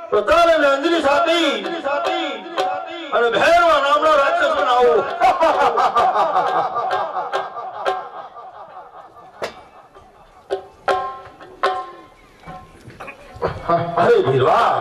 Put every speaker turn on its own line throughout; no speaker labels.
તો ચાલે ને અંજલિ સાથી અને ભૈરવા નામનો રાક્ષસ બનાવો. અરે ભીરવા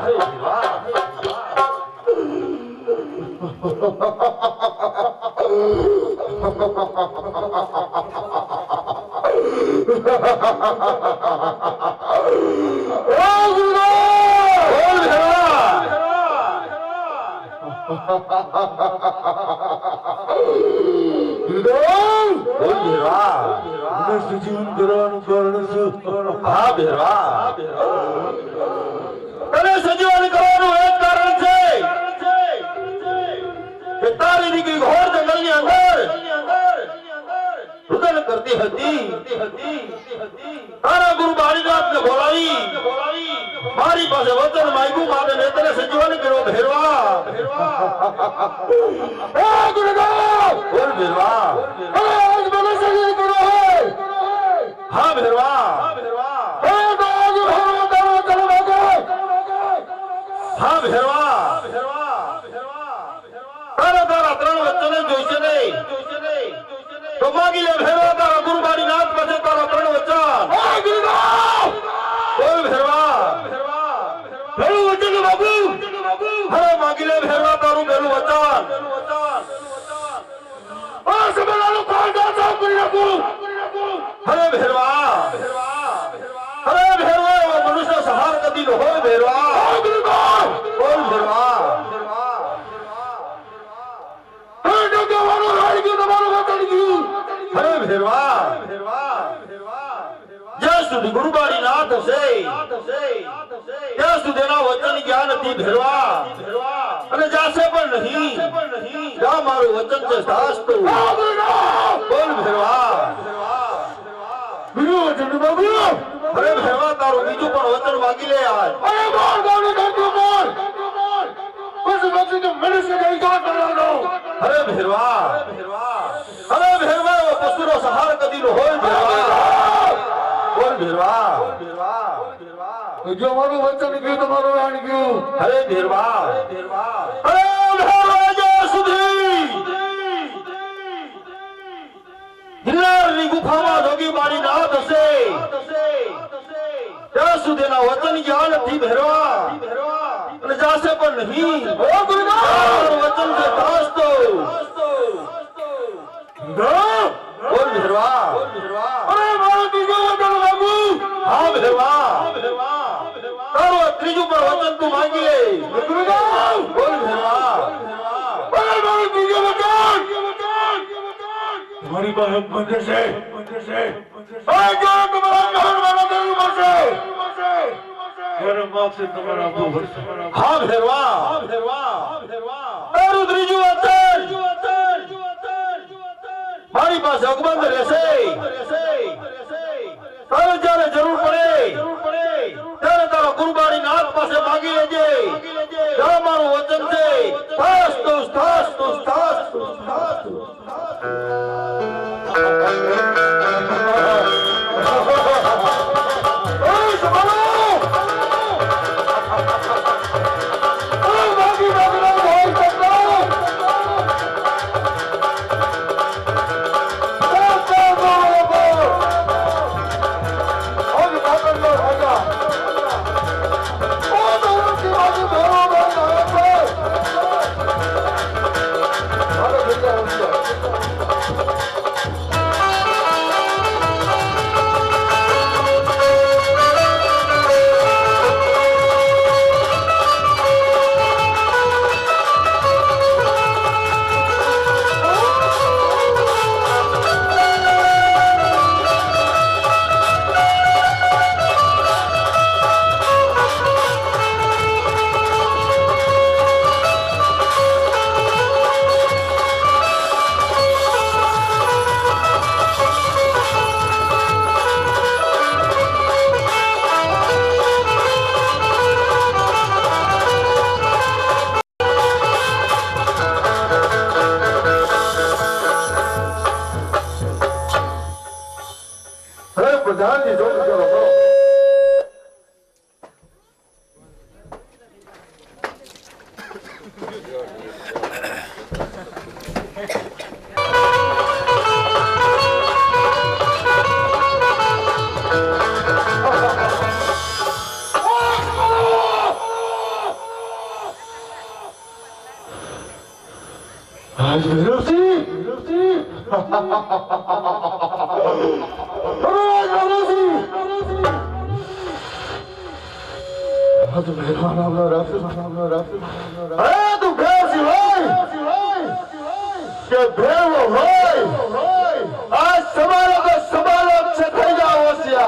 જીવન કરવાનું કારણ શું?
હા ભેરવા તને સજીવન કરવાનું એક કારણ છે કે તારી દીકરી ઘોર જંગલની અંદર રુદન કરતી હતી. તારા ગુરુ બાળીનાથને બોલાવી મારી પાસે વચન માંગ્યું માટે મેં તને સજીવન કર્યો ભેરવા. બોલ ભેરવા. હા ભેરવા. હા ભેરવા. તારા ત્રણ વચને જોઈશે નહીં તો માગી લે ભેરવા તારા ગુરુ બાળીનાથ પાસે તારા ત્રણ વચન. બોલ ભેરવા. પહેલું વચન બાબુ. હવે માગી લે ભેરવા તારું પહેલું વચન. હવે ભેરવા. હવે ભેરવા એવો મનુષ્ય સહાર કદી નો હોય ભેરવા. બોલ ભેરવા. હવે ભેરવા જ્યાં સુધી ગુરુ બાળીનાથ હશે ત્યાં સુધી એના વચન જ્ઞાન નથી ભેરવા. અને જાશે પણ નહીં જ્યાં મારું વચન છે શાસ્ત્ર. બોલ ભેરવા. અરે ભેરવા તારું બીજું પણ વચન માગી લે આજ. અરે ભેરવા. અરે ભેરવા એવો પશુનો સહાર કદી નો હોય ભેરવા. બોલ ભેરવા.
જો મારું વચન ગયું તમારું રાણ ગયું.
અરે ભેરવા. અરે ભેરવા જ્યાં સુધી હિલ્લારની ગુફામાં જોગી બાળીનાથ હશે ત્યાં સુધીના વચન જ્ઞાન નથી ભેરવા. અને જાશે પણ નહીં વચન છે શાસ્ત્રો. બોલ ભેરવા. અરે મારો ત્રીજો વચન માગુ. હા ભેરવા. તારો ત્રીજું પણ વચન તું માગી લે. બોલ ભેરવા. મારું ત્રીજો વચન.
તમારી પાસે બંધ છે.
હા ભેરવા. તારું ત્રીજું વચન મારી પાસે અકબંધ રહેશે. તારે જયારે જરૂર પડે ત્યારે તારા ગુરુ બાળીનાથ પાસે માગી લેજે. ત્યાં મારું વચન છે શાસ્ત્રો શાસ્ત્રો શાસ્ત્રો શાસ્ત્રો.
आज भैरवसिंह आज मेरा नाम राक्षस तू कैसी भाई के भेड़ो भाई आज संभालो से થઈ જાઓ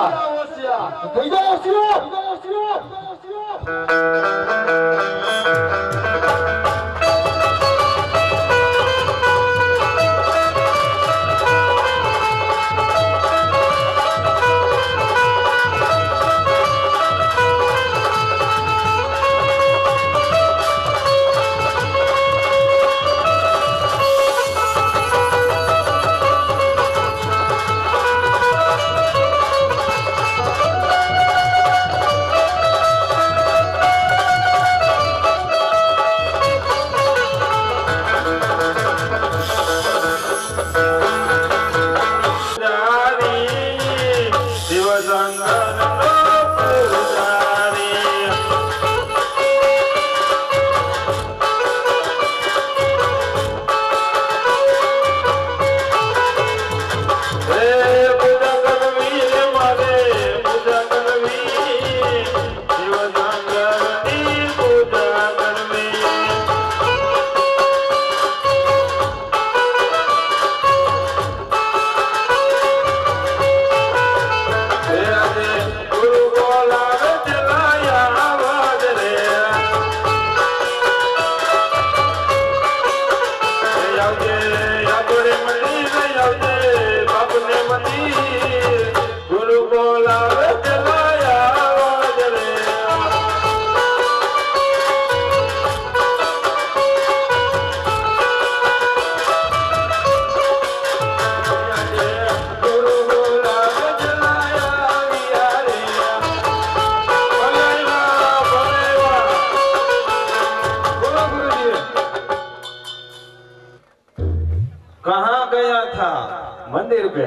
मंदिर पे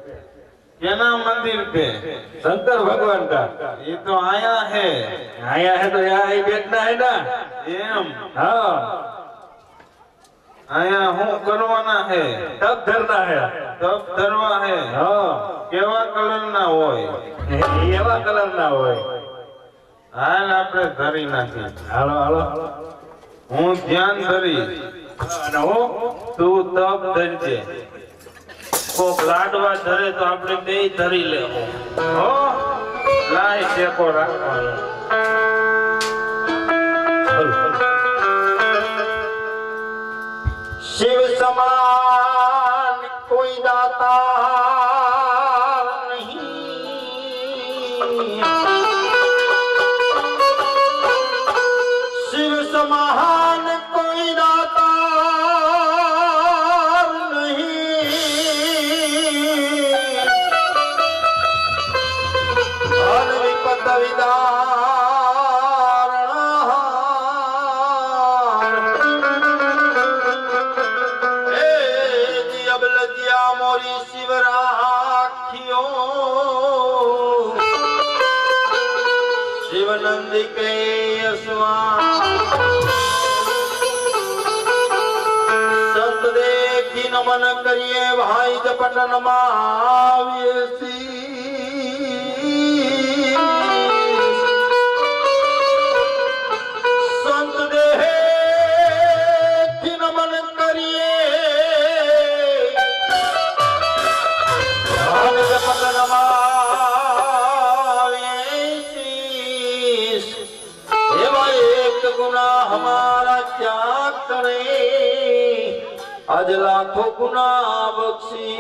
केना मंदिर पे
शंकर भगवान का
ये तो आया है
तो यहाँ ही बैठना है ना
एम
हाँ
आया हूँ करवाना है
तब धरना है
तब धरवा है
हाँ
केवा कलर ना होय
एवा कलर ना होय
हाल आपने धरी नाखी
हालो हालो
हूँ ध्यान धरी
અને હું
तू तब धरजे कोक लाडवा धरे तो आपने બે ધરી લેવો હો લાય ટેકો રાખવાનો
शिव समान कोई दाता नहीं शिव समान कोई दाता नहीं हर विपद मोरी शिवराखियो शिवनंद के संत देखी नमन करिए भाई जपटन माविए संत देखी नमन करिए गुना हमारा क्या करे आज लाखों गुना बख्शी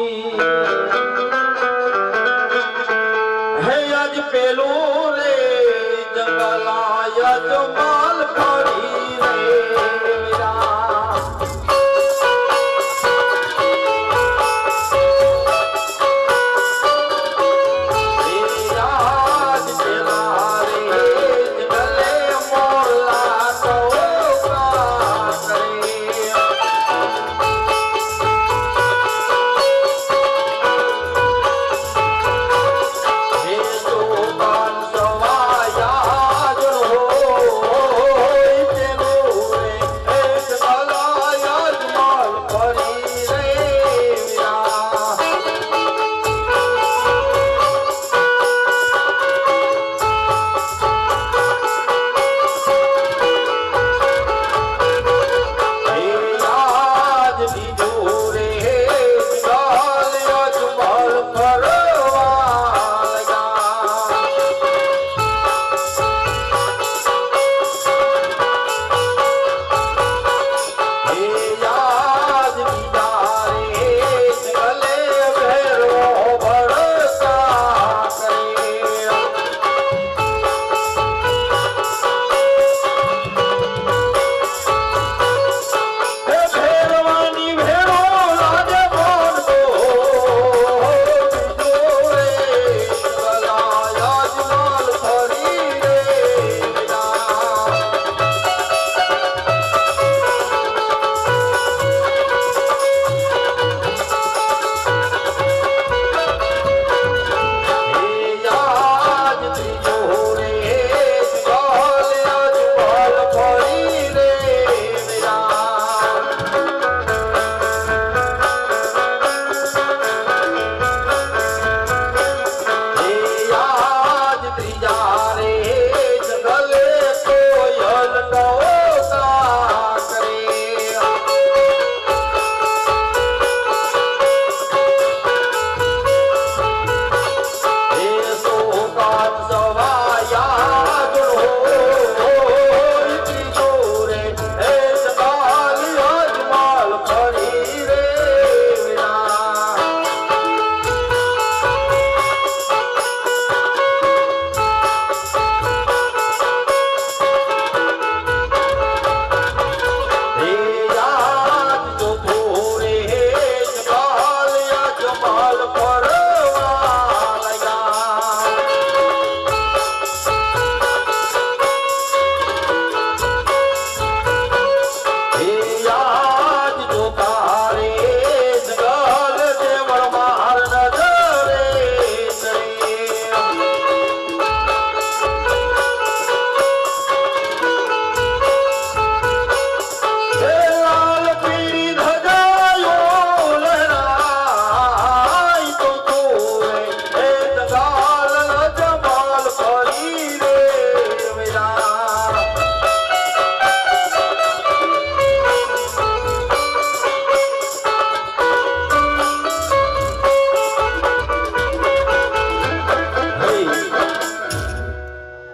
है आज पेलो रे जंगला या जो माल खड़ी रे मेरा हो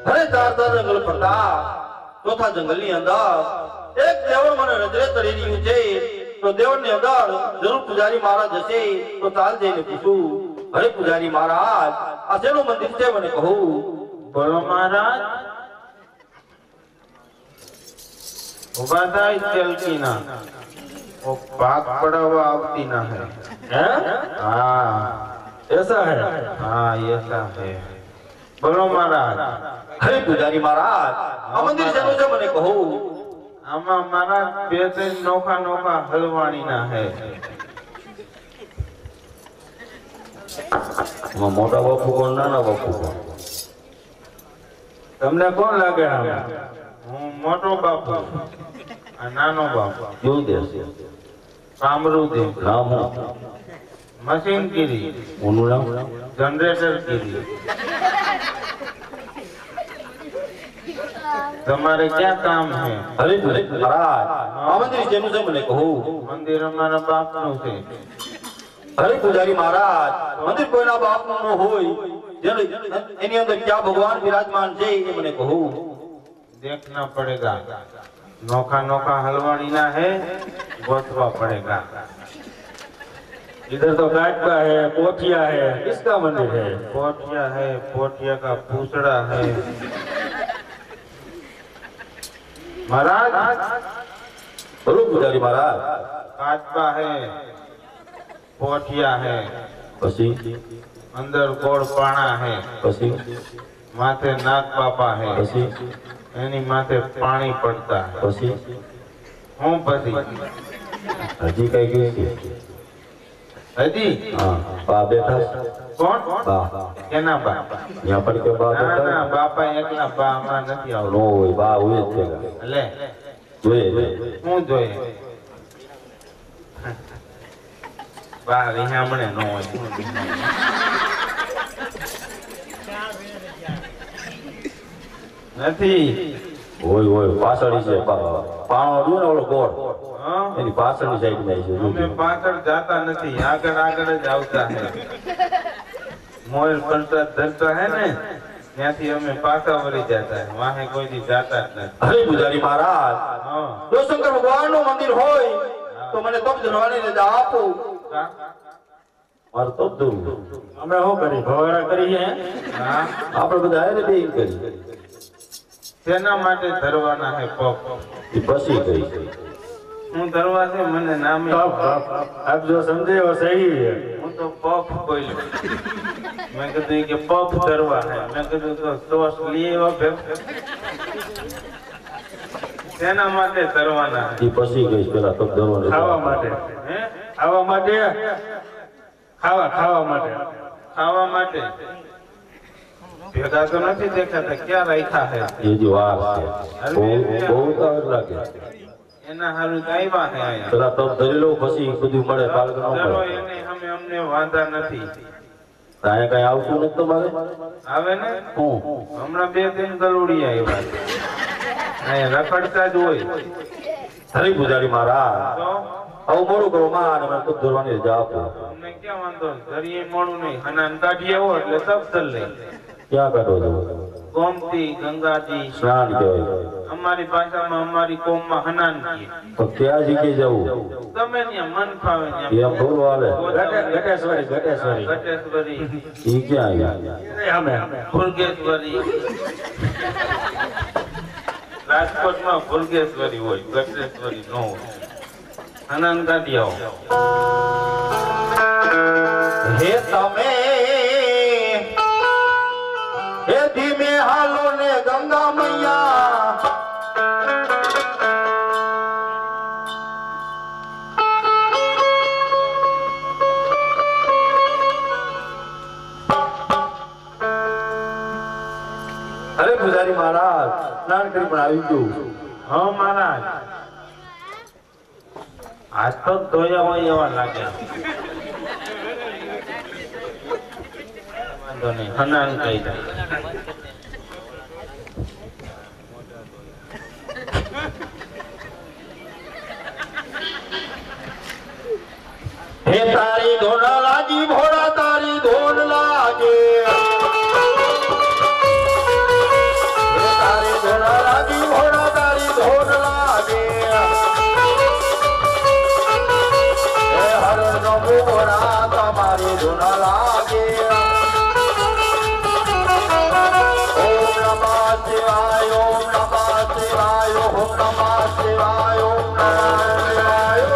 અરે ચાર જંગલ પડતા ચોથા જંગલ ની અંદર એક દેવળ મને નજરે ચડી રહ્યું છે. તો દેવળ ની અંદર જરૂર પૂજારી મહારાજ હશે. તો ચાલ જઈને પૂછું, અરે પૂજારી મહારાજ આ શેનું મંદિર છે મને કહું.
બોલો મહારાજ. उबा था चल की ना वो पाक पड़ा हुआ आवती ना है. हाँ
ऐसा है?
हाँ ऐसा है. बोलो महाराज.
अरे पुजारी महाराज આ મંદિર શેનું છે મને કહું.
આમાં મહારાજ બે ત્રણ નોખા નોખા હલવાણી ના હે.
મોટા બાપુ કોણ નાના બાપુ કોણ?
તમને કોણ લાગે? હું મોટો બાપુ આ નાનો બાપુ.
ક્યું દેશ?
કામરૂદી.
નામ
મશીનગીરી.
ઓનું નામ?
જનરેટરગીરી. તમારે ક્યાં કામ છે?
અરે મહારાજ આ મંદિર શેનું છે મને કહું.
મંદિર અમારા બાપનું છે.
અરે પુજારી મહારાજ મંદિર કોઈના બાપનું ન હોય. એની અંદર ક્યાં ભગવાન વિરાજમાન છે એ મને કહું.
देखना पड़ेगा. नोखा नोखा हलवानी ना है, गोतवा पड़ेगा.
इधर तो काटका है, पोठिया है, किसका मंदिर है?
पोठिया है, पोठिया का पूछड़ा है. महाराज
बोलो पुजारी महाराज.
काटका है, पोठिया है,
પછી
अंदर गोड़ पाना है,
પછી
माथे नाग पापा है,
પછી
एनी माथे पानी पड़ता है.
પછી
हूँ पसी
હજી કઈ ગયું છે?
हजी
હા બા બેઠા છે.
कौन
બા
केना बा?
ત્યાં પર કે બા
ना
બેઠા
ना
છે?
बापा एकला बा हमारा नहीं आवड़ो.
નો હોય બા હોય જ છે.
ले
જોઈએ
હું જોઈએ બા રીહામણે નો હોય. નથી
હોય હોય પાછળી છે. પાણો રહ્યો ને ઓલો ગોળ
હા?
એની પાછળની સાઈડ માં છે.
અમે પાછળ જાતા નથી, આગળ આગળ જ આવતા હે. મોર પ્રસાદ ધરતા હે ને ત્યાંથી અમે પાછા વળી જતા હે. વાહે કોઈ દી જાતા જ નથી.
અરે પુજારી મહારાજ
હા
જો શંકર ભગવાન નું મંદિર હોય તો મને તપ ધરવાની રજા આપો.
કા?
મારે તપ ધરવું.
અમે શું કરી ભવાડા કરીએ?
હા
આપણે બધા હારે બેન કરી
તેના માટે ધરવાના હે પગ.
એ પછી કરી
હું ધરવા છે મને નામે
आप जो समझे वो सही है.
હું તો પફ બોલ્યો. મેં કીધું કે પફ ધરવા હે. મેં કીધું તો સોસ લઈ આવ્યા ભેગ. તેના માટે ધરવાના હે.
એ પછી ગઈ પેલા તપ ધરવાની
ખાવા માટે,
હે?
ખાવા માટે, ખાવા માટે.
ખાવા માટે ભેગા તો નથી દેખાતા. ક્યાં રાખ્યા હે?
એ જે વાર છે બહુ બહુ તાર લાગે.
એના હારું તો આવ્યા હે આયા.
પેલા તપ ધરી લો પછી બધું મળે. પાલક ન
ચલો
મળે.
એને અમે અમને વાંધા નથી.
અહીંયા કઈ આવતું નથી તમારે?
આવે ને
હું
હમણાં બે ત્રણ ગલુડી આવ્યા. અહીંયા રખડતા જ હોય.
હરી પુજારી મહારાજ
તો
આવું મોડું કરો માં અને મને તપ ધરવાની રજા આપો.
અમને ક્યાં વાંધો? ધરીએ મોડું નહીં. હનાન કાઢી આવો એટલે સબ ધર લે.
ક્યાં કાઢો છો?
ગોમતી ગંગાજી
સ્નાન કહેવાય.
અમારી ભાષામાં અમારી કોમમાં હનાન કહીએ.
તો ક્યાં જગ્યાએ જવું?
તમે ત્યાં મન ફાવે
એમ
ત્યાં.
થોડું હાલે.
ગટેશ્વરી, ગટેશ્વરી.
ગટેશ્વરી,
એ ક્યાં આવ્યા?
અમે
ભુર્ગેશ્વરી. રાજકોટમાં ભુર્ગેશ્વરી હોય, ગટેશ્વરી ન હોય. હનાન કાઢી આવો.
હે તમે હે ધીમે હાલો ને ગંગા મૈયા. અરે પુજારી મહારાજ સ્નાન કરી પણ આવી ગયું.
હા મહારાજ આજ તો ધોયા હોય એવા લાગે. વાંધો નહીં, હનાન કહી દે.
હે તારી ધોન લાગી ભોળા તારી ધોન લાગે. તારે ધૂના લાગે ઓમ નમઃ શિવાય ઓમ નમઃ શિવાય ઓમ નમઃ શિવાય ઓમ નમઃ શિવાય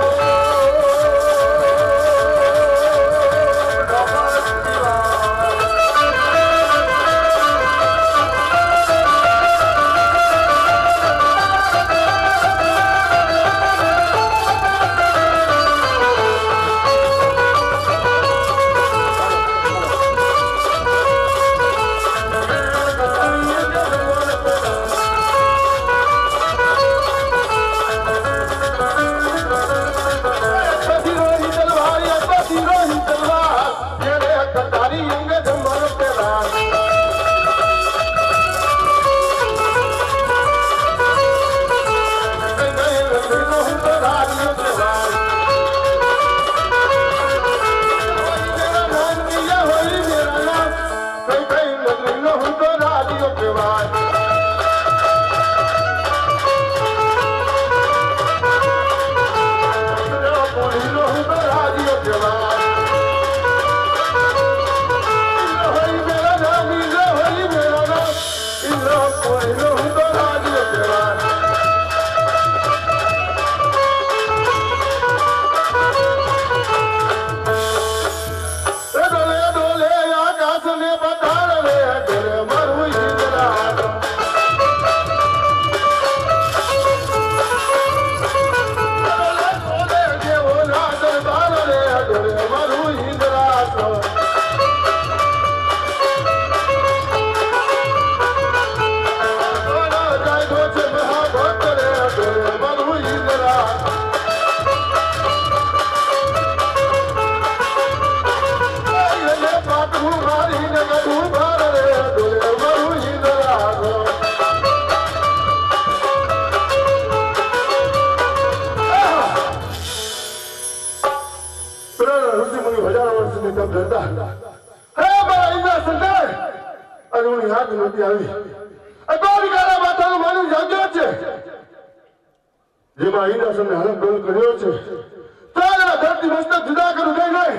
જેમાં ઈન્દ્રસનને હલક ડોલ કર્યો છે ત્યારે ધરતી મસ્તક જુદા કરું ગઈ નહીં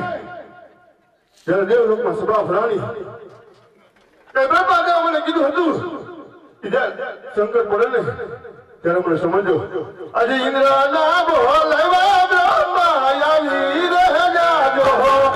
જ્યારે દેવલોકમાં સભા ફરાણી એ બ્રહ્માદેવ મને કીધું હતું કે સંકટ પડે ને ત્યારે મને સમજો આજે ઇન્દ્રના બોલાવ્યા બ્રહ્મા આવી રહે જાજો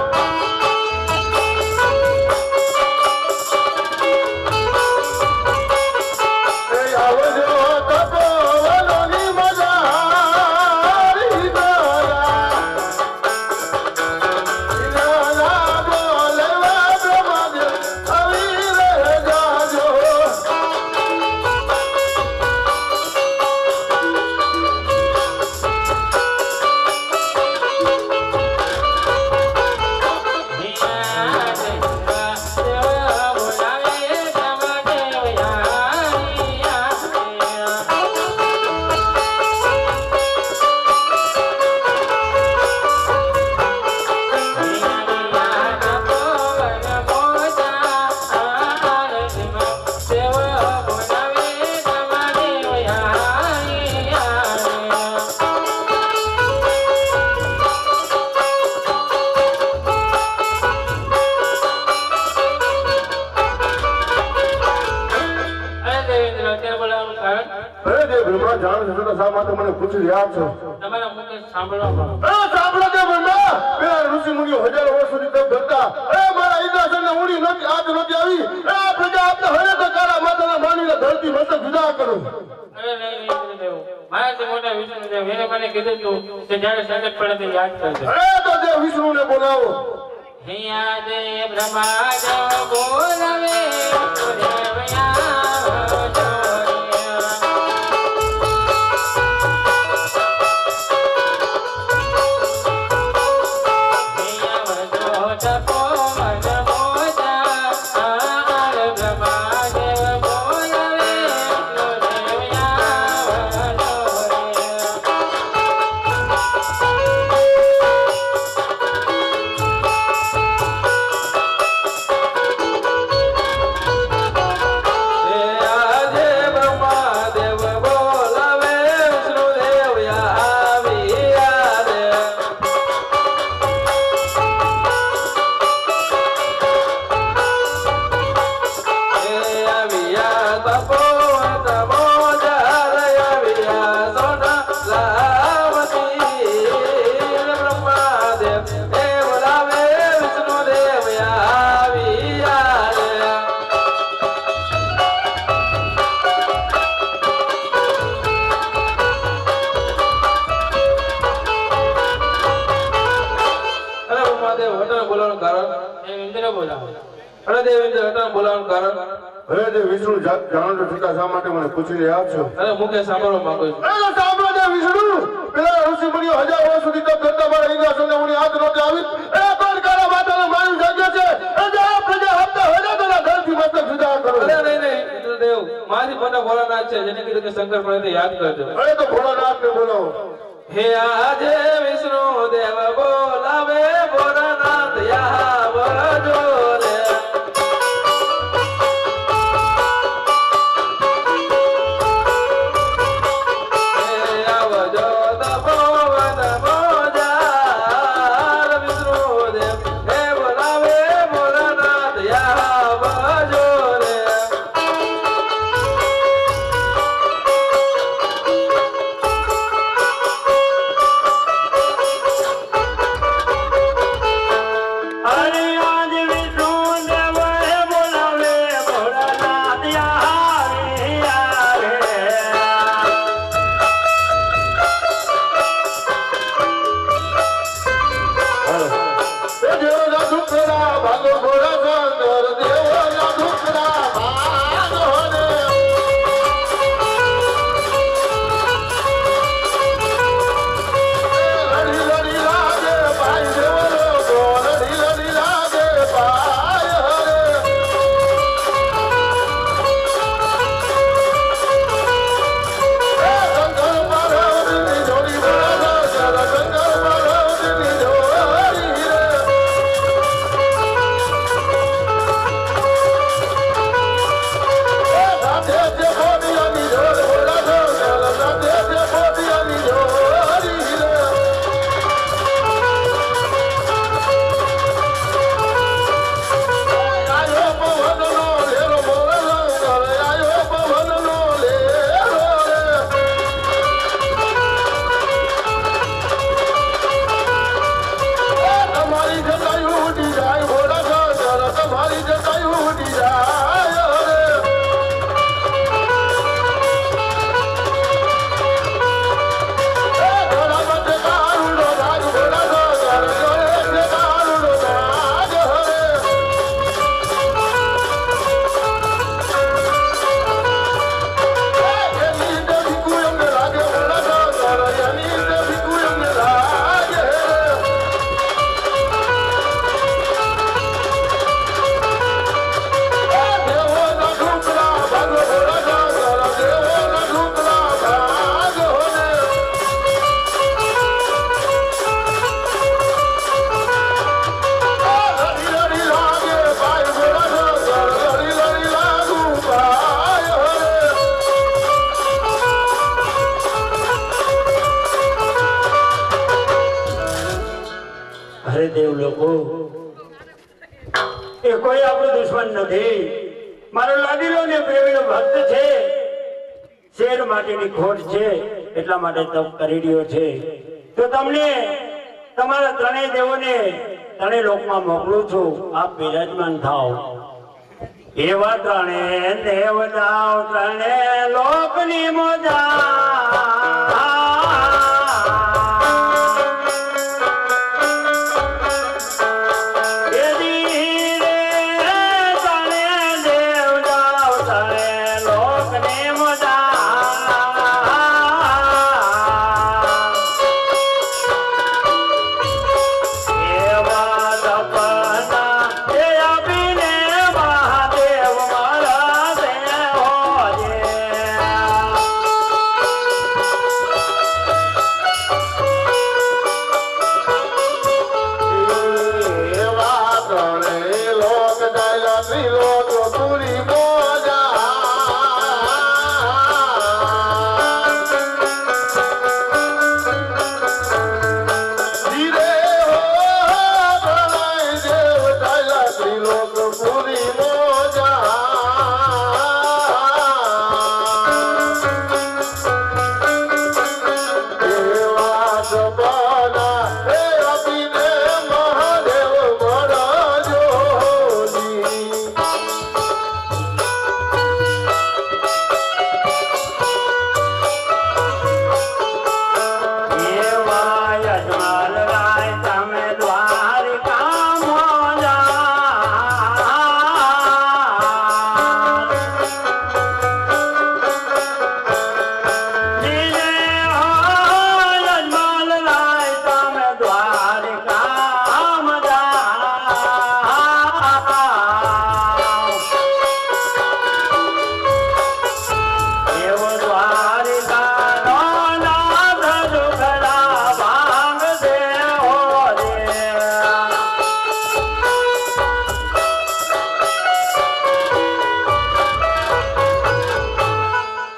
મને પૂછી રહ્યા છો
તમારા મુખે સાંભળવા
સાંભળો દે બ્રહ્મા પેલા ઋષિ મુનિઓ હજારો વર્ષ સુધી તપ કરતા મારા ઇન્દ્રસનને ઉડી નથી આજ નથી આવી આ પ્રજા આપને હરે તો તારા માતાના માનવીને ધરતી મસ્તક જુદા કરો
અરે નહીં વિષ્ણુદેવ મારાથી મોટા વિષ્ણુદેવ એને મને કીધું તું કે જ્યારે સંકટ પડે તો યાદ કરજો
અરે તો દેવ વિષ્ણુને બોલાવો
હૈયા દે બ્રહ્મા દેવ બોલાવે બોલે બોલાવો.
અરે દેવેન્દ્ર અટાણ બોલાવવાનું કારણ?
અરે તે વિષ્ણુ જાણો છતાં શા માટે મને પૂછી રહ્યા છો?
અરે મુકે સાંભળવા માંગુ છું.
અરે સાંભળો ને વિષ્ણુ, પેલા ઋષિ મુનિઓ હજાર વર્ષ સુધી તપ કરતા મારા ઇન્દ્રાસનને ઉની હાથ નહોતી આવી. એ કોણ કાળા માતાનું મારું જગ્યા છે? એ જે આ પ્રજા હપ્તા હોય ને તેના ઘરથી મસ્તક સુધા કરો.
અરે નહીં ઇન્દ્રદેવ, મારી મોટા ભોળાનાથ છે જેને કીધું કે શંકર પાસે યાદ કરજો.
અરે તો ભોળાનાથને બોલાવો.
હે આજે વિષ્ણુ દેવ બોલાવે ભોળાનાથ યા બોલજો રે.
એ કોઈ આપણો દુશ્મન નથી. મારો લાડીલો ને પ્રેમીનો ભક્ત છે. શેર માટેની ખોટ છે એટલા માટે તપ કરી રહ્યો છે. તો તમને તમારા ત્રણેય દેવોને ત્રણેય લોકમાં મોકલું છું. આપ બિરાજમાન થાઓ. એવા ત્રણેય દેવતાઓ ત્રણેય લોકની મોજા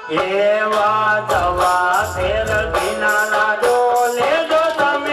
એવા જવા ફેર વિના લાજો લેજો તમે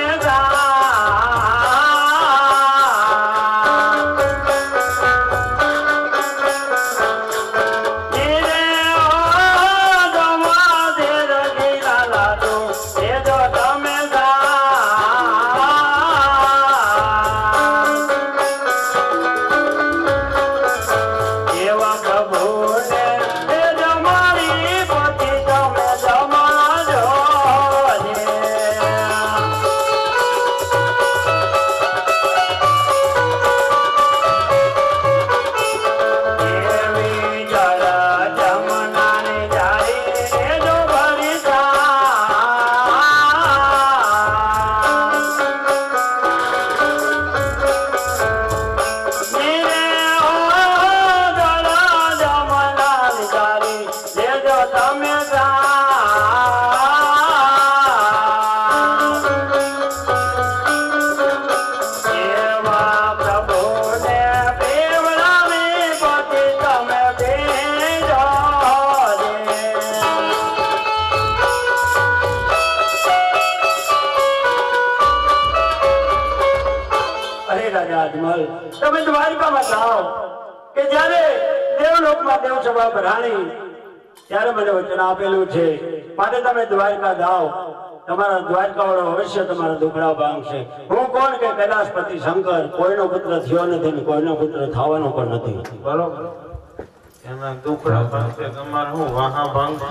તમે દ્વારિકામાં જાઓ કે જ્યારે દેવલોકમાં દેવ સભા ભરાણી ત્યારે મને વચન આપેલું છે માટે તમે દ્વારકા જાઓ તમારા દ્વારકા વાળો અવશ્ય તમારા દુખડા ભાંગશે હું કોણ કે કૈલાસપતિ શંકર કોઈનો પુત્ર થયો નથી ને કોઈનો પુત્ર થવાનો પણ નથી
બરોબર એના દુખડા ભાંગશે તમારે હું વાહા ભાંગશે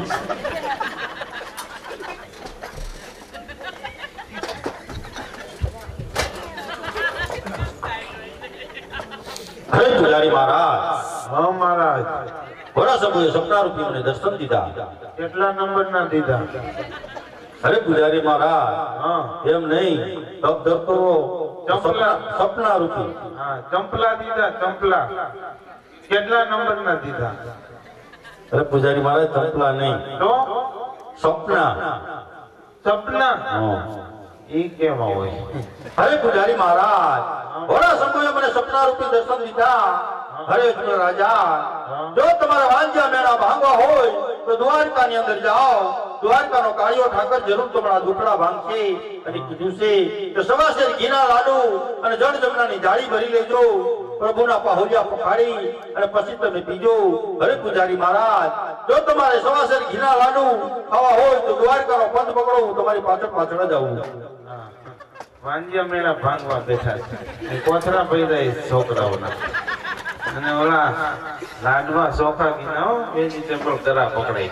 અરે પુજારી મહારાજ
હા મહારાજ
ઘોડા સમૂહે સપના રૂપી મને દર્શન દીધા
કેટલા નંબર ના દીધા
અરે પુજારી મહારાજ
હા
એમ નહીં તપ ધરતો
ચંપલા
સપના રૂપી
હા ચંપલા દીધા ચંપલા કેટલા નંબર ના દીધા
અરે પુજારી મહારાજ ચંપલા નહીં
તો
સપના
સપના
હા
ઈ કેમ હોય
અરે પુજારી મહારાજ ઘોડા સમૂહે મને સપના રૂપી દર્શન દીધા અરે રાજા જો તમારા વાંજ્યા મેળા ભાંગવા હોય તો દ્વારકાની અંદર જાઓ દ્વારકાનો કાળિયો ઠાકર જરૂર તમારા દુખડા ભાંગશે અને કીધું છે કે સવાસેર ઘીના લાડુ અને જળ જમનાની જાળી ભરી લેજો પ્રભુના પાહોલિયા પખાડી અને પછી તમે પીજો અરે પુજારી મહારાજ જો તમારે સવાસેર ઘીના લાડુ ખાવા હોય તો દ્વારકાનો પંથ પકડો હું તમારી પાછળ પાછળ જ આવું
વાંજિયા મેળા ભાંગવા બેઠા છે કોથળા પૈદા છોકરાઓના અને ઓલા લાડવા ચોખા ઘીના બે નીચે પણ ગરા પકડાય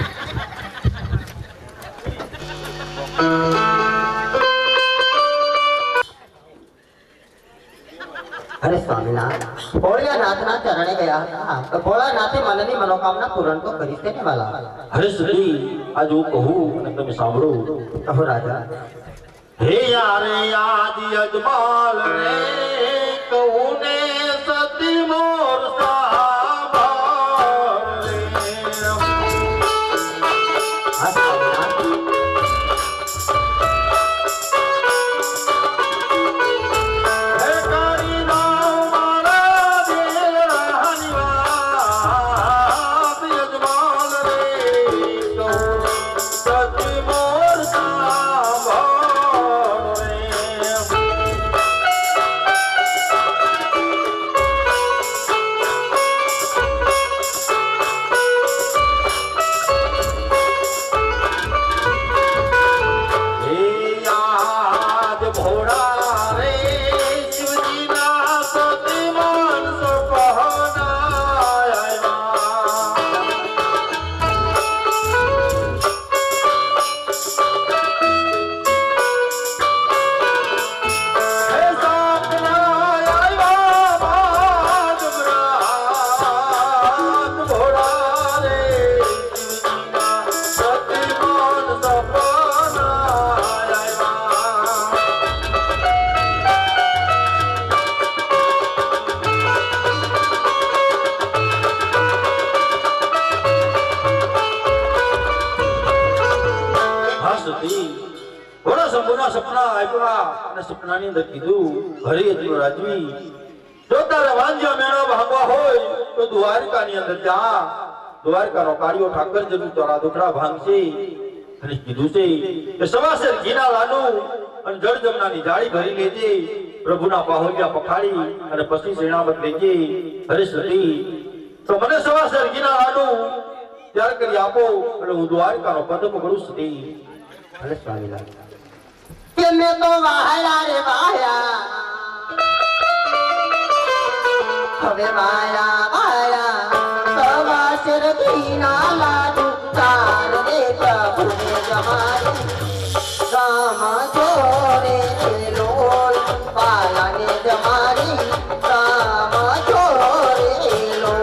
अरे स्वामीनाथ भोलेनाथना चरणे गया था तो भोलानाथे मननी मनोकामना पूर्ण तो કરી શકે વાલા
અરે સતી આજ હું કહું અને તમે સાંભળો
કહો રાજા
હે યારે આજ અજમાલ રે કહું ને સતી મોર સાંભળ રે
હા સ્વામીનાથ
હે કાળી નાવ મારા દેરાની વાત અજમાલ રે કહું સતી મોર સાંભળ રે સપના આપ્યા અને સપનાની અંદર કીધું હરે અજુ રાજવી જો તારે વાંજ્યા મેળા ભાગવા હોય તો દ્વારકાની અંદર જા દ્વારકાનો કાર્યો ઠાકર જનું તારા દુખડા ભાંગશે અને કીધું છે કે સવાસર ઘીના લાડુ અને જળ જમનાની જાળી ભરી લેજે પ્રભુના પાહોલિયા પખાડી અને પછી શેણાવત લેજે હરે સતી તો મને સવાસર ઘીના લાડુ ત્યાર કરી આપો અને હું દ્વારકાનો પદ પકડું સતી
ભલે સ્વામીલાલ કે મેં તો વાહ્યા રે વાહ્યા હવે વાયા વાયા સવાસર ઘીના લાડુ તાર રે પ્રભુને જમાડી રામ છોરે લોલ પાલાને જમાડી રામ છોરે લોલ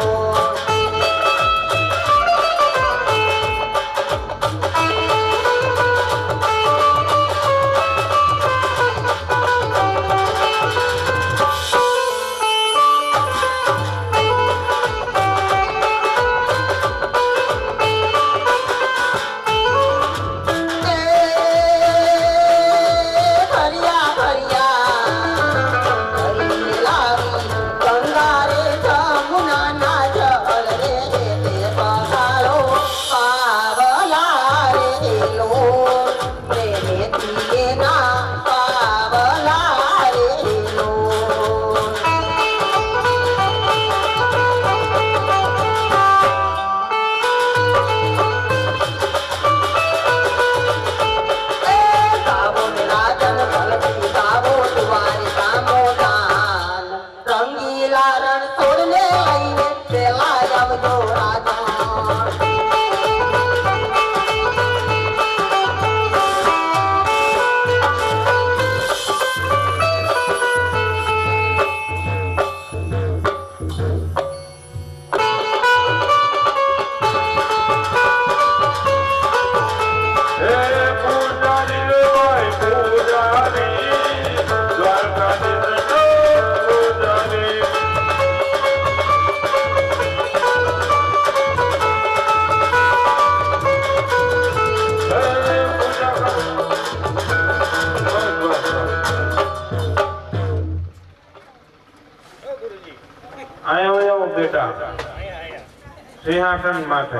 સિંહાસન માથે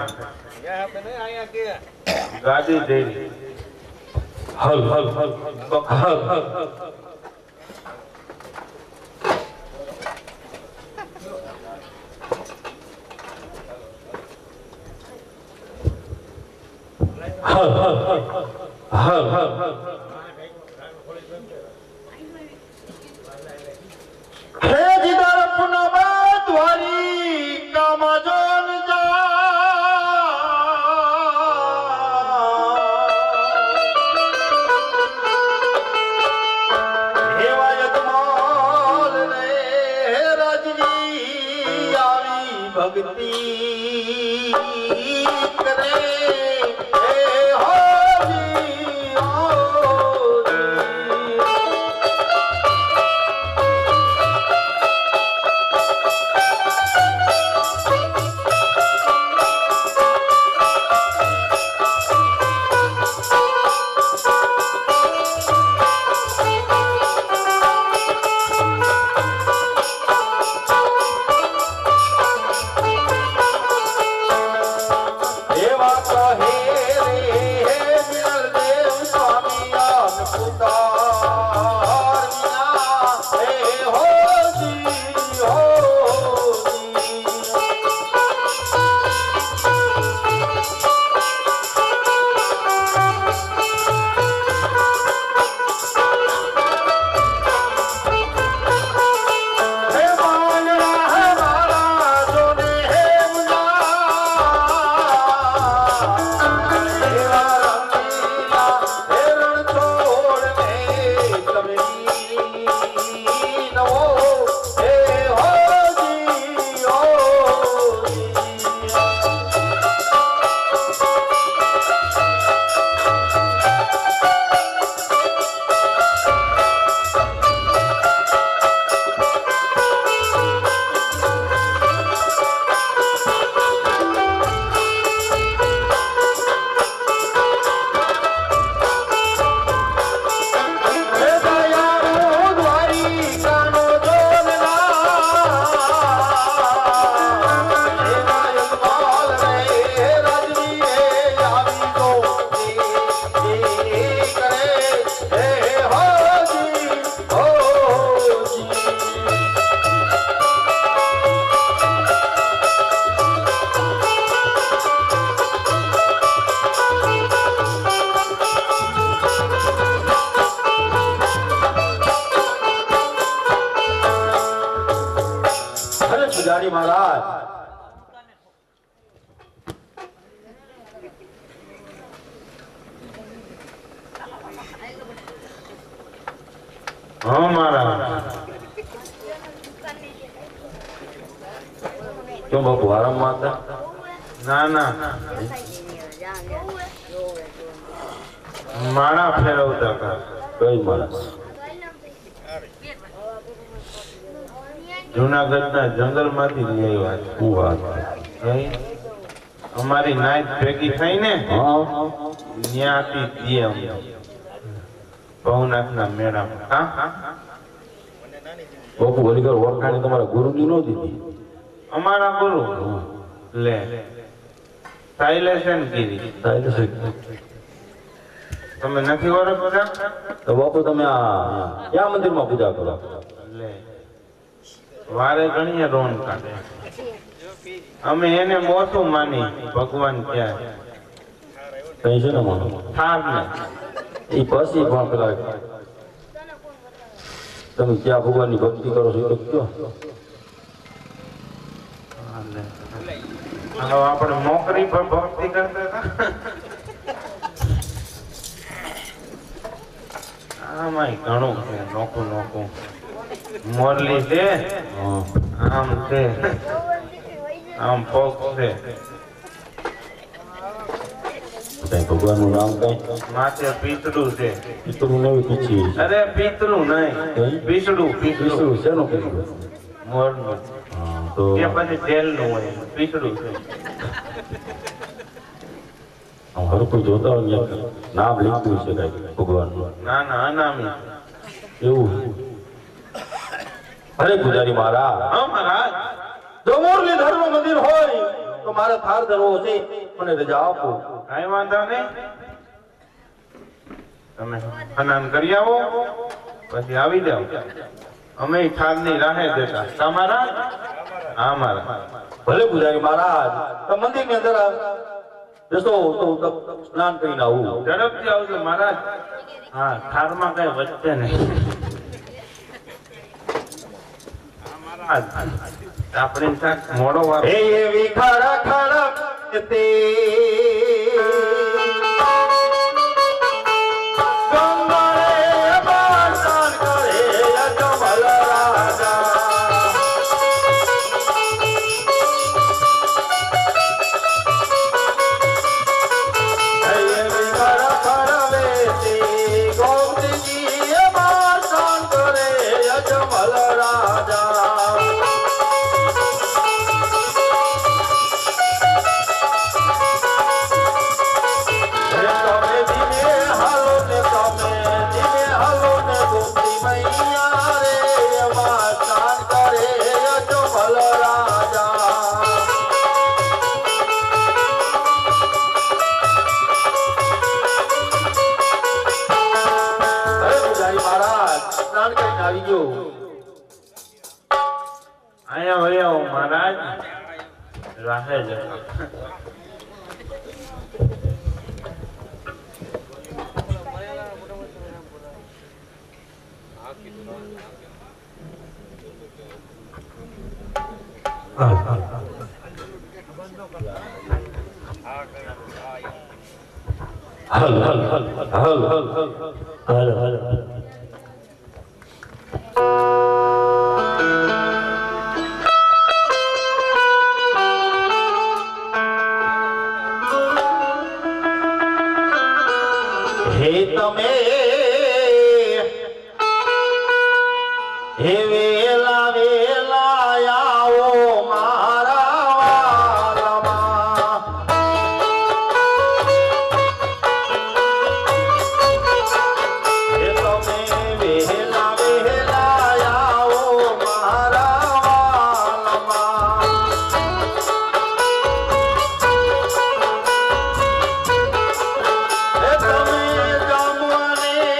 ગાદી દે હલ હલ હલ હલ હલ
હે જીદાર પુનવા દ્વારિકા માં જોન જા હેવાયત મોલ ને રાજવી આવી ભક્તિ કરે
હા મારા
क्यों बापू आराम माता
ના ના માળા ફેરવતા હતા
कई मारा
જૂનાગઢના જંગલમાંથી લઈ આવ્યા છે.
हूँ बात
કઈ? અમારી નાઈટ ભેગી થઈ ને
हाँ
ત્યાંથી દીએ અમને ભવનાથના મેળામાં. હા
बापू वलीकर ओळखाणी तुम्हारा गुरुजी नो दीदी
અમારા ગુરુ લે સાયલેશન ગીરી
साहिल से
તમે નથી ઓળખતા?
तो बापू તમે આ क्या मंदिर में पूजा करो
લે વારે ઘણીએ રોન કાઢે. અમે એને મોટું માની ભગવાન ક્યાં
કઈ છે ને માનો
થાર ને
એ પછી પણ પેલા તમે ક્યાં ભગવાનની ભક્તિ કરો છો એ તો કયો
હવે આપણે મોકરી પર ભક્તિ કરતા હતા. આમાંય ઘણું છે નોખું નોખું. મોરલી છે
હા
આમ છે આમ પગ છે
કઈ ભગવાનનું નામ કઈ
માથે પીતળું છે.
પિતૃનું નવી પીછી
અરે પીતળું નહીં પીસડું પીસડું
પિતૃ શેનું પીછું
મોરનું
હા તો
કે પછી તેલનું હોય પીસડું છે.
આમ હરખું જોતા હોય ને નામ લીધું છે કઈ ભગવાનનું
ના ના અનામી
એવું અરે પૂજારી મહારાજ
હા મહારાજ
જો મુરલીધરનું મંદિર હોય તો મારે થાર ધરવો છે મને રજા આપો
કાંઈ વાંધો નહીં. તમે સ્નાન કરી આવો પછી આવી જાઓ. અમે થારની રાહે દેતા તમારા હા મારા
ભલે પૂજારી મહારાજ તો મંદિરની અંદર જશો તો સ્નાન કરીને આવું
ઝડપથી આવજો મહારાજ. હા થારમાં કઈ વધશે નહીં. આપણે શાક મોડો વાર
હે એવી ખડા ખડક તે ગંગારે બાસણ કરે અજમલ રાજા હે એવી ખડા ખડવે તે ગોમતીજીએ બાસણ કરે અજમલ રાજા
અહીંયા વહી આવો મહારાજ રાહે જતા.
હલ હલ હલ હલ હલ હલ હલ હે તમે હે વેલા વેલા આવો મારા વાલામાં હે તમે વેલા વેલા આવો મારા વાલામાં હે તમે જમવાને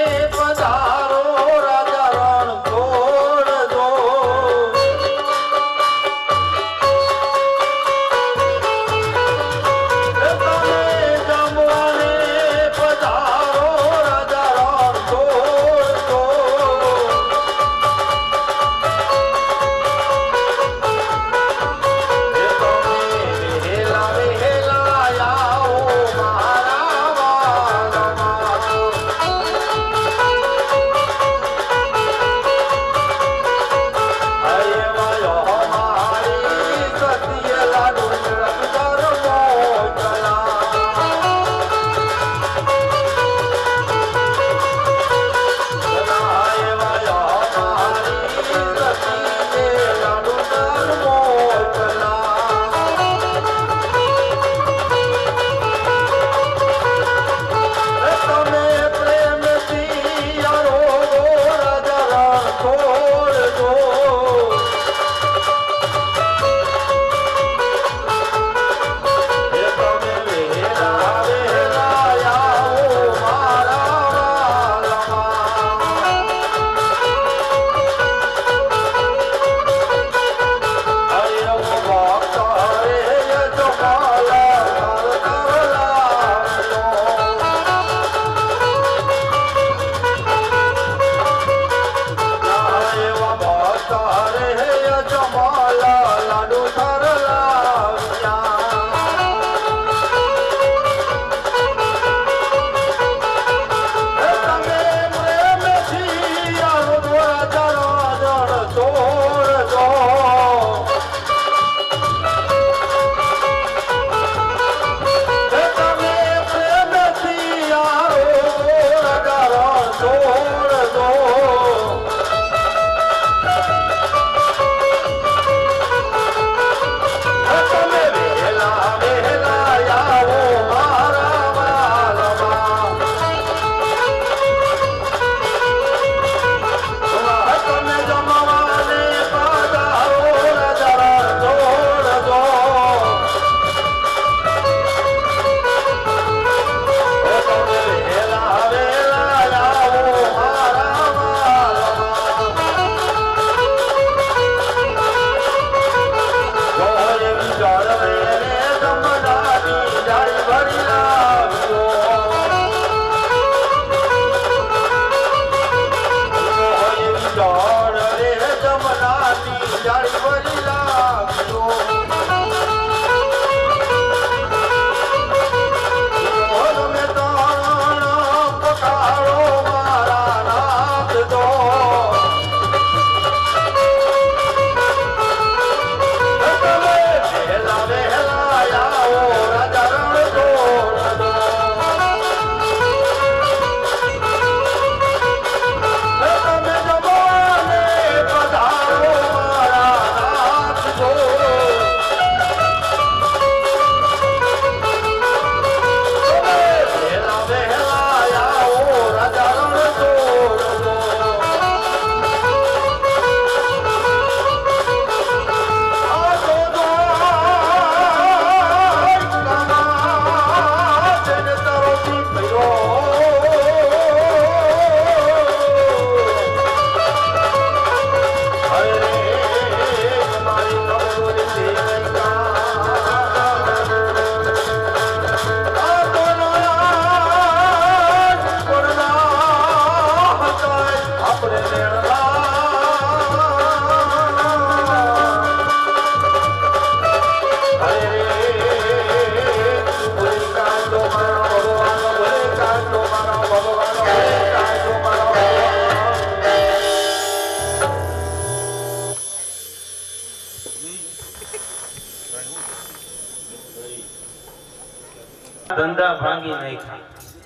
नहीं खा।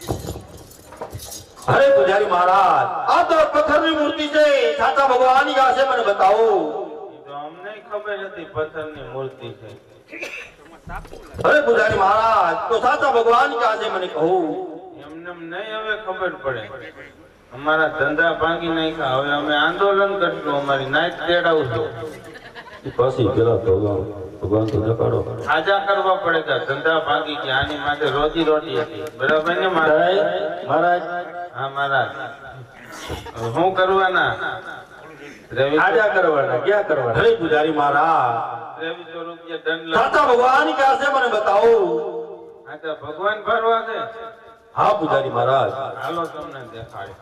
अरे पुजारी महाराज आ तो पत्थर की मूर्ति से साचा भगवान ही कहाँ से मैंने बताओ।
तो हमने खबर नहीं पत्थर की मूर्ति से।
अरे पुजारी महाराज तो साचा भगवान कहाँ से मैंने कहूँ।
हमने नहीं हमें खबर पड़े। हमारा धंधा भांगी नहीं खा। हमें हमें आंदोलन कर लो हमारी नाइट तेड़ाऊ दो।
पासी पेला तो भगवान तो जकाड़ो
साजा करवा पड़ेगा धंधा भांगी की आनी माथे रोजी रोटी હતી બરાબર ને
महाराज।
हाँ महाराज હું કરવાના
आजा करवाना क्या करवाना। अरे पुजारी महाराज
2300 રૂપિયા દંડ
साचा भगवान कहाँ से मैंने बताओ।
अच्छा भगवान भरवा दे।
हाँ पुजारी महाराज
હાલો તમને દેખાડે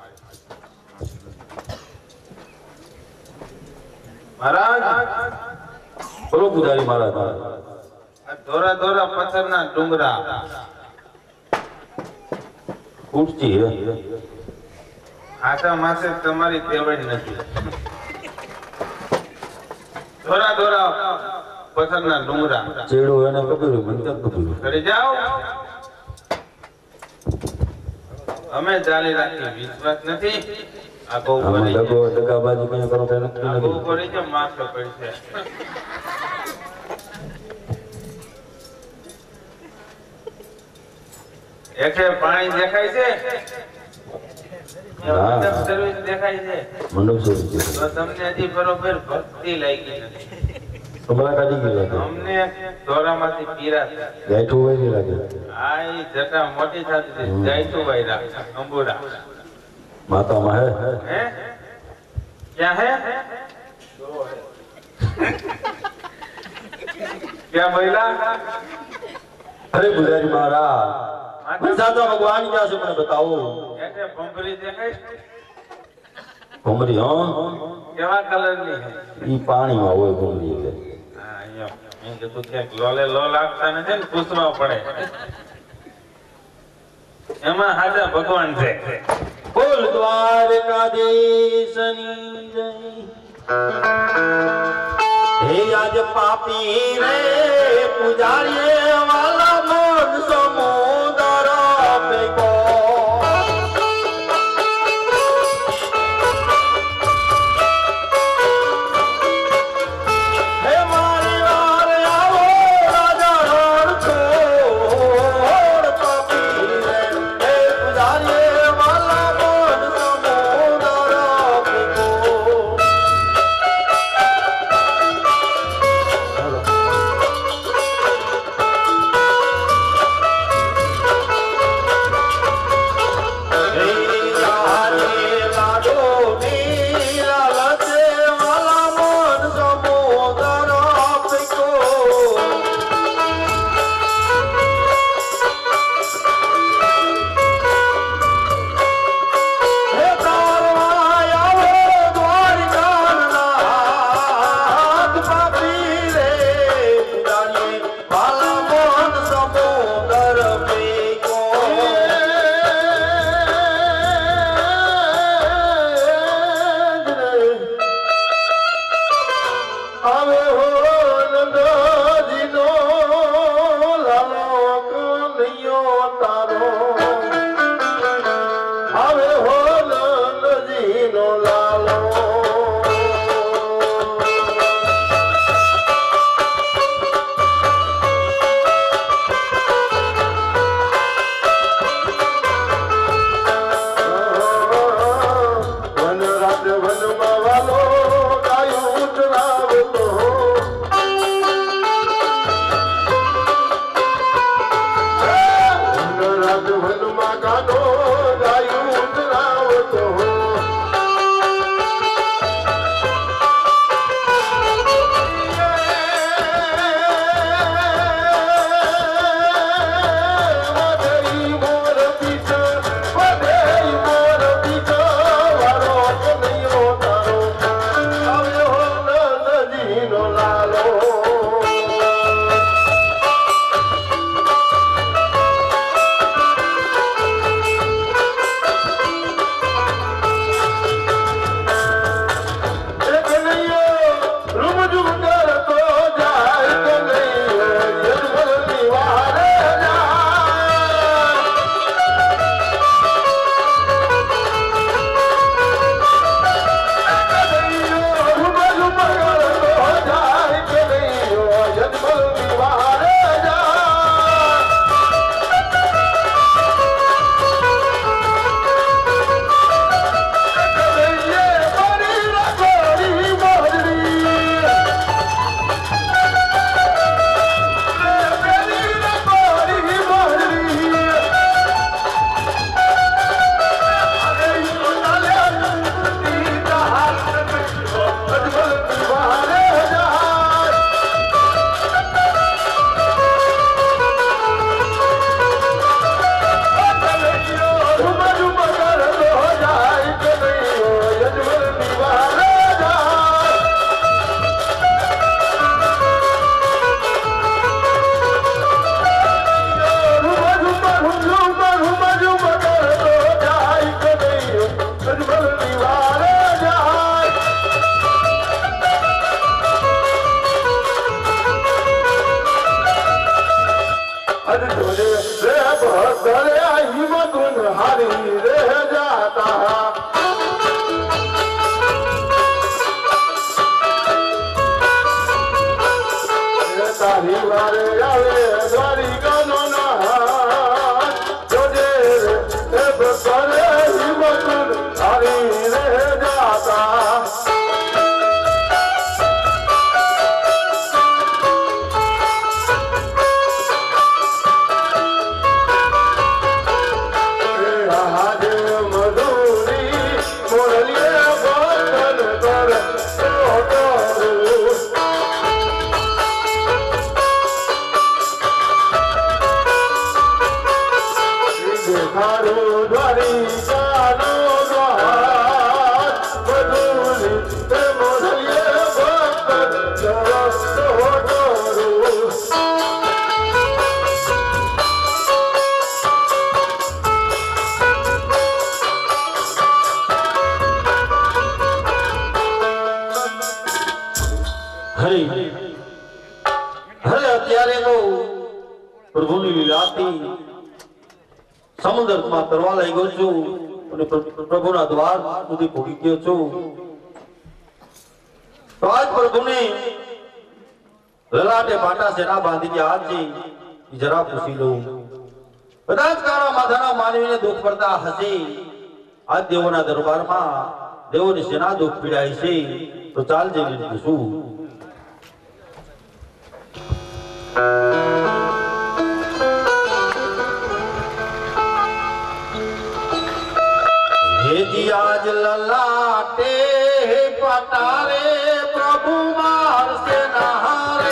महाराज।
बोलो पुजारी महाराज।
ધોરા ધોરા પથ્થરના ડુંગરા
ઊંચી હે
આટા માસે તમારી તેવડ નથી। ધોરા ધોરા પથ્થરના ડુંગરા
ચેડો એને કબીરું મને કબીરું
કરી જાઓ। અમે ચાલી રાખી વિશ્વાસ નથી। આગો
આમાં
પડી
દગો દગાબાજી કઈ કરો તો નક્કી
આગો
નથી।
પડી છે માથે પડશે। એકે પાણી દેખાય છે
હા।
સર્વિસ દેખાય છે
મંડપ શરૂ છે
તો તમને હજી બરોબર ભક્તિ લાગી નથી।
કમરા કાઢી ગઈ લાગે
અમને દોરામાંથી પીરા છે।
ગાયઠું હોય નહીં લાગે
આ ઈ જટા મોટી થતી હતી જયતુ વાયરા અંબુડા
માતામાં હે
हैं क्या है क्या महिला
अरे पुजारी महाराज मैं साचा भगवान क्या से मैंने बताओ।
ऐसे पंपरी देखाय
ભમરી હા
કેવા કલરની છે
ઈ પાણીમાં હોય ભમરી એટલે
હા અહીંયા મેં કીધું ક્યાંક લોલે લો લાગતા નથી ને પૂછવા પડે એમાં હાજા ભગવાન છે।
બોલ દ્વારકાધીશની જય। હે આજ પાપી રે પુજારી વાલા મોન સમુદર ભેગો। હે મારી વાર આવો રાજા રણ છોડ પાપી રે હે પુજારી વાલા મોન સમુદર ભેગો।
મારું દ્વારિકાનો દ્વાર બધું તે મોઢીએ ભક્ત જરસો ડરું
હરે અત્યારે તો પ્રભુની લીલાથી સમુદ્રમાં તરવા લાગ્યો છું અને પ્રભુના દ્વાર સુધી પહોંચી ગયો છું. તો આજ પ્રભુને લલાટે પાટા સેના બાંધી ગયા છે જરા પૂછી લઉં. કદાચ કાળા માથાના માનવીને દુઃખ પડતા હશે. આજ દેવોના દરબારમાં દેવોની સેના દુઃખ પીડાય છે. તો ચાલ જઈને પૂછું. हेजी आज ललाटे पटारे प्रभु मार से नहारे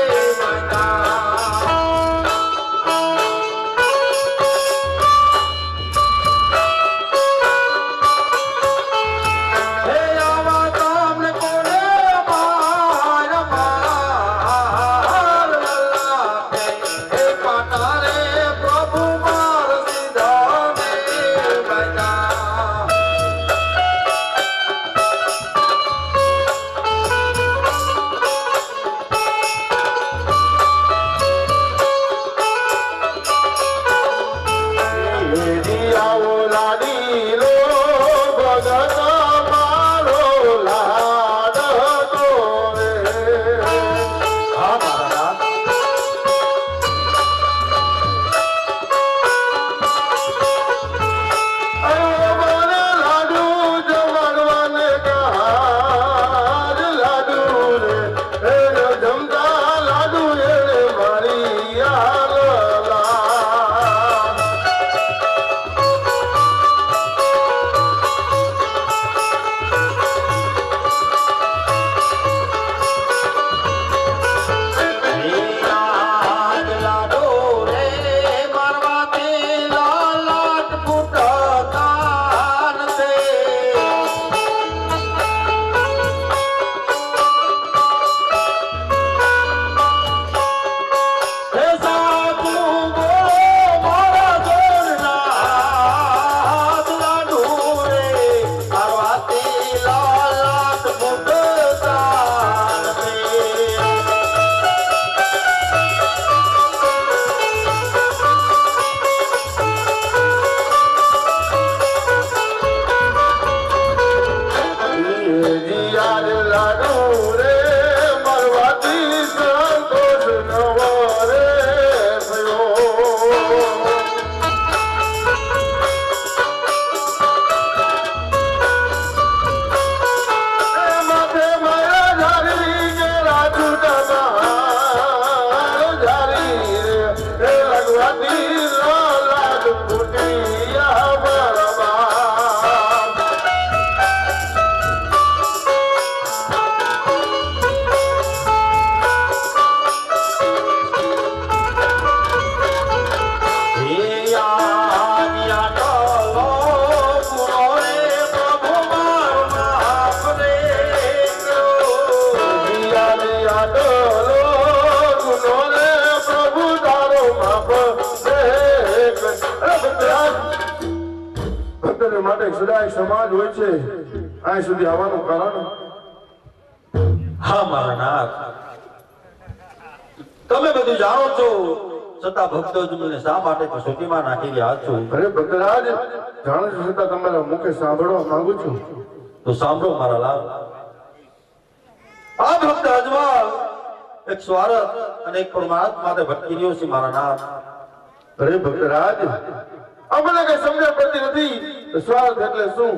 માટે સદાય સમાજ હોય છે. આ સુધી આવવાનું કારણ
હા મારા નાથ, તમે બધું જાણો છો છતાં ભક્તો જ મને શા માટે કસોટીમાં નાખી રહ્યા છો?
અરે ભક્તરાજ, જાણો છો છતાં તમારા મુખે સાંભળવા માંગુ છું.
તો સાંભળો મારા લાલ. આ ભક્ત અજમલ એક સ્વાર્થ અને એક પરમાર્થ માટે ભટકી રહ્યો છે મારા નાથ.
અરે ભક્તરાજ, અમને કઈ સમજણ પડતી નથી. સ્વાર્થ એટલે શું?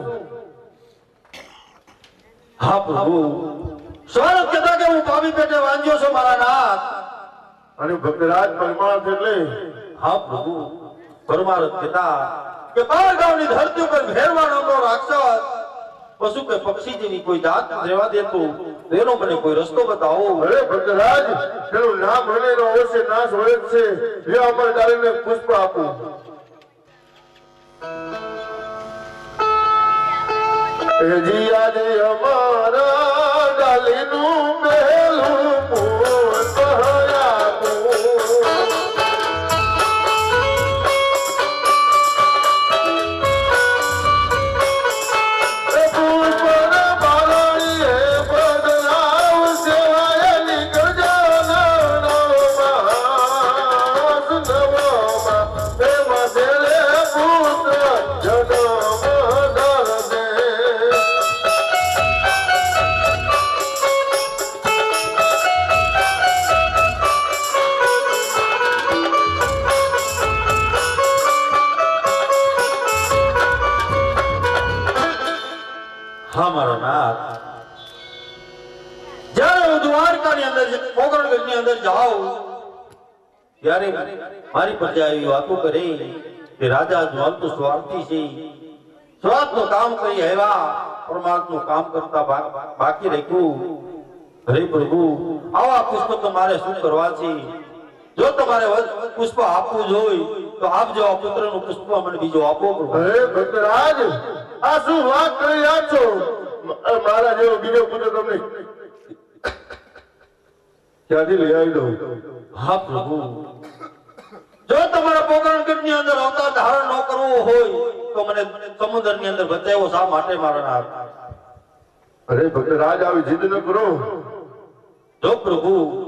હા પ્રભુ, સ્વાર્થ કહેતા કે હું પાવી પેટે વાંજ્યો છું મારા નાથ.
અને ભક્તરાજ પરમાર્થ એટલે?
હા પ્રભુ, પરમાર્થ કહેતા કે બાર ગામની ધરતી ઉપર ભેરવા નામનો રાક્ષસ પશુ કે પક્ષી જેવી કોઈ જાત રહેવા દેતો એનો મને કોઈ રસ્તો બતાવો.
અરે ભક્તરાજ, તેનું નામ મને અવશ્ય નાશ હોય જ છે. જે અમર ડાળીને પુષ્પ આપું. જી આજે અમારા ડાલીનું મેલું પૂર કહ્યા
હા મારા નાથ, જ્યારે હું દ્વારકાની અંદર પોકરણગઢની અંદર જાઉં ત્યારે મારી પ્રજા એવી વાતો કરી કે રાજા જ્વાલ તો સ્વાર્થી છે, સ્વાર્થનું કામ કરી આવ્યા, પરમાર્થનું કામ કરતા બાકી રાખ્યું. હરે પ્રભુ, આવા પુષ્પ તમારે શું કરવા છે? જો તમારે પુષ્પ આપવું જ હોય તો આપજો, આ પુત્રનું પુષ્પ મને બીજો આપો પ્રભુ.
હે ભક્તરાજ, આ શું વાત કરી રહ્યા છો? મારા જેવો બીજો પુત્ર તમને ક્યાંથી લઈ આવી દઉં?
હા પ્રભુ, જો તમારા પોકરણગઢની અંદર અવતાર ધારણ ન કરવો હોય તો મને સમુદ્રની અંદર બચાવ્યો શા માટે મારા નાથ?
અરે ભક્તરાજ, આવી જીદ ન કરો.
જો પ્રભુ